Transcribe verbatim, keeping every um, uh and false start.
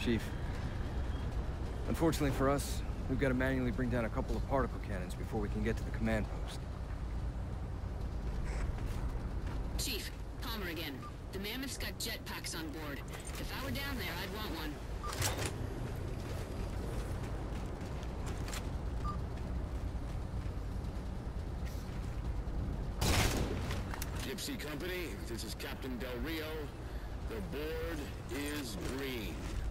Chief. Unfortunately for us, we've got to manually bring down a couple of particle cannons before we can get to the command post. Chief, Palmer again. The Mammoth's got jetpacks on board. If I were down there, I'd want one. Gypsy Company, this is Captain Del Rio. The board is green.